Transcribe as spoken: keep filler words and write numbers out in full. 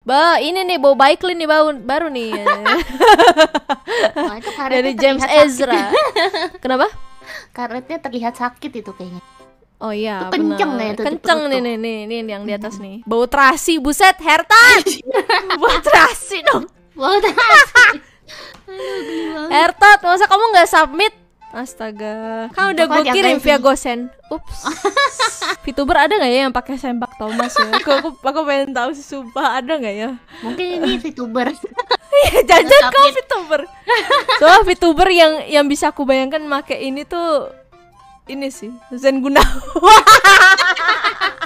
Ba, ini nih bau Baiklin nih bau baru nih. Wah, itu Dari karetnya James terlihat Ezra. Kenapa? sakit. Karetnya terlihat sakit itu kayaknya. Oh iya, Itu kenceng benar. ya itu di Kenceng perut nih, tuh. nih nih nih yang di atas nih. Bau terasi, buset, Hertan. Bau terasi dong. Wow, terasi. Aduh, geli banget. Hertot, masa kamu nggak submit? Astaga, kan udah gue Coklat ya, kirim guys. via GoSend. Ups. VTuber ada nggak ya yang pakai sempak Thomas ya? Aku aku, aku pengen tahu sih, sumpah ada nggak ya? Mungkin ini VTuber. Iya, jajan kau Submit. VTuber. Soalnya VTuber yang yang bisa aku bayangkan make ini tuh ini sih Zen Gunawan.